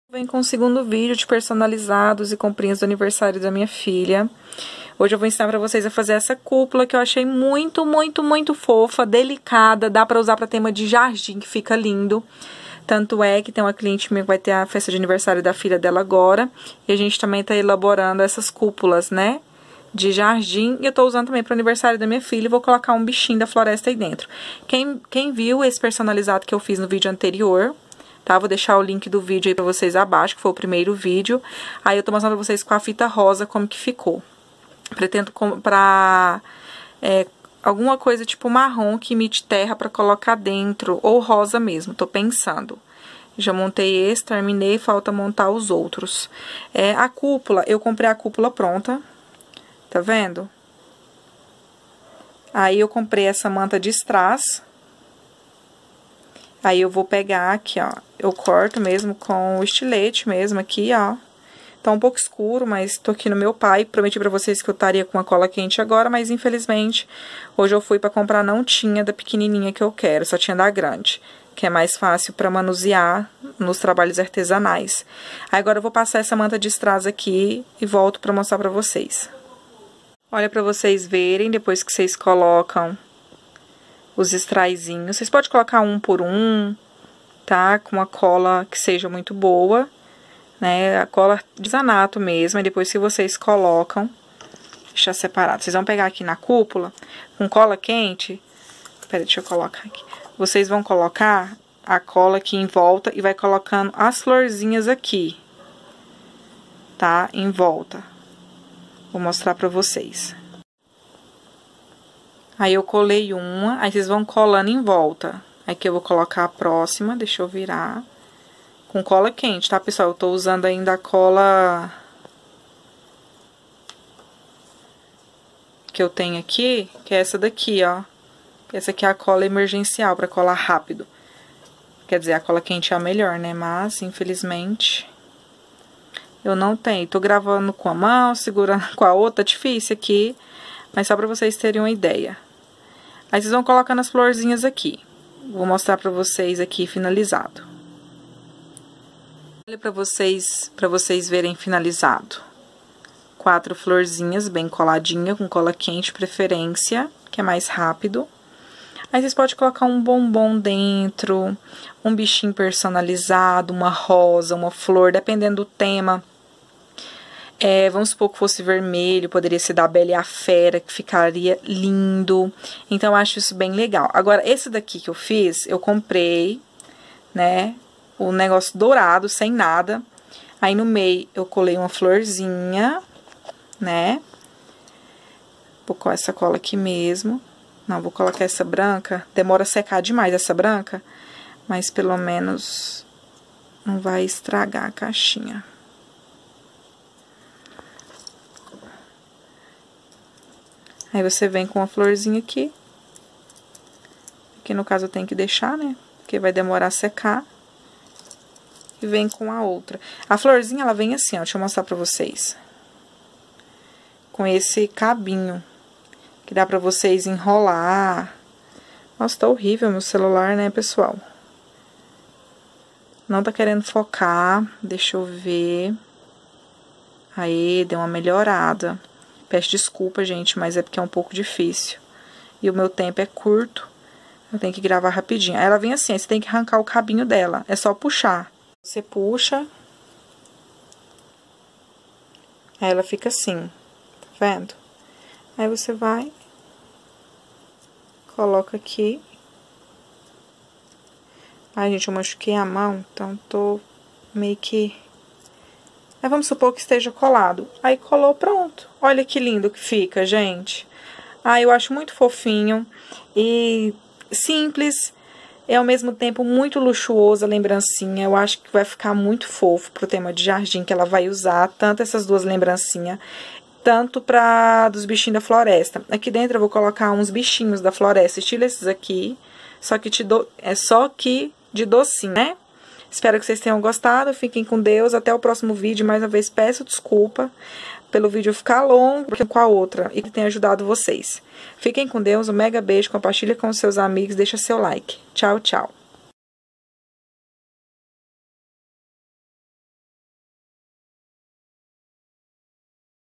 Vem com o segundo vídeo de personalizados e comprinhas do aniversário da minha filha. Hoje eu vou ensinar pra vocês a fazer essa cúpula que eu achei muito, muito, muito fofa, delicada. Dá pra usar pra tema de jardim, que fica lindo. Tanto é que tem uma cliente minha que vai ter a festa de aniversário da filha dela agora. E a gente também tá elaborando essas cúpulas, né? De jardim. E eu tô usando também pro aniversário da minha filha. E vou colocar um bichinho da floresta aí dentro. Quem viu esse personalizado que eu fiz no vídeo anterior... Tá? Vou deixar o link do vídeo aí pra vocês abaixo, que foi o primeiro vídeo. Aí eu tô mostrando pra vocês com a fita rosa como que ficou. Pretendo comprar alguma coisa tipo marrom que imite terra pra colocar dentro, ou rosa mesmo, tô pensando. Já montei esse, terminei, falta montar os outros. A cúpula, eu comprei a cúpula pronta, tá vendo? Aí eu comprei essa manta de strass. Aí eu vou pegar aqui, ó, eu corto mesmo com o estilete mesmo aqui, ó. Tá um pouco escuro, mas tô aqui no meu pai. Prometi pra vocês que eu estaria com uma cola quente agora, mas infelizmente, hoje eu fui pra comprar, não tinha da pequenininha que eu quero, só tinha da grande, que é mais fácil pra manusear nos trabalhos artesanais. Aí agora eu vou passar essa manta de strass aqui e volto pra mostrar pra vocês. Olha pra vocês verem, depois que vocês colocam os straizinhos. Vocês podem colocar um por um, tá? Com uma cola que seja muito boa, né? A cola de artesanato mesmo. E depois que vocês colocam, deixa separado. Vocês vão pegar aqui na cúpula, com cola quente. Pera, deixa eu colocar aqui. Vocês vão colocar a cola aqui em volta e vai colocando as florzinhas aqui, tá? Em volta. Vou mostrar pra vocês. Aí eu colei uma, aí vocês vão colando em volta. Aqui eu vou colocar a próxima, deixa eu virar. Com cola quente, tá, pessoal? Eu tô usando ainda a cola que eu tenho aqui, que é essa daqui, ó. Essa aqui é a cola emergencial, pra colar rápido. Quer dizer, a cola quente é a melhor, né? Mas, infelizmente, eu não tenho. Tô gravando com a mão, segurando com a outra, difícil aqui. Mas só pra vocês terem uma ideia. Aí vocês vão colocando as florzinhas aqui. Vou mostrar pra vocês aqui finalizado. Olha pra vocês verem finalizado. 4 florzinhas bem coladinha, com cola quente, preferência, que é mais rápido. Aí vocês podem colocar um bombom dentro, um bichinho personalizado, uma rosa, uma flor, dependendo do tema. Vamos supor que fosse vermelho, poderia ser da Bela e a Fera, que ficaria lindo. Então, eu acho isso bem legal. Agora, esse daqui que eu fiz, eu comprei, né, o negócio dourado, sem nada. Aí, no meio, eu colei uma florzinha, né. Vou colocar essa cola aqui mesmo. Não, vou colocar essa branca. Demora a secar demais essa branca, mas pelo menos não vai estragar a caixinha. Aí você vem com uma florzinha aqui. Aqui no caso eu tenho que deixar, né? Porque vai demorar a secar. E vem com a outra. A florzinha, ela vem assim, ó. Deixa eu mostrar pra vocês. Com esse cabinho. Que dá pra vocês enrolar. Nossa, tá horrível meu celular, né, pessoal? Não tá querendo focar. Deixa eu ver. Aí, deu uma melhorada. Peço desculpa, gente, mas é porque é um pouco difícil. E o meu tempo é curto. Eu tenho que gravar rapidinho. Aí ela vem assim, aí você tem que arrancar o cabinho dela. É só puxar. Você puxa. Aí ela fica assim. Tá vendo? Aí você vai. Coloca aqui. Ai, gente, eu machuquei a mão. Então, tô meio que... Aí, vamos supor que esteja colado. Aí, colou, pronto. Olha que lindo que fica, gente. Ah, eu acho muito fofinho e simples. E, ao mesmo tempo, muito luxuoso a lembrancinha. Eu acho que vai ficar muito fofo pro tema de jardim que ela vai usar. Tanto essas duas lembrancinhas, tanto dos bichinhos da floresta. Aqui dentro eu vou colocar uns bichinhos da floresta, estilo esses aqui. Só que de docinho, né? Espero que vocês tenham gostado, fiquem com Deus, até o próximo vídeo. Mais uma vez peço desculpa pelo vídeo ficar longo com a outra e que tenha ajudado vocês. Fiquem com Deus, um mega beijo, compartilha com seus amigos, deixa seu like. Tchau, tchau.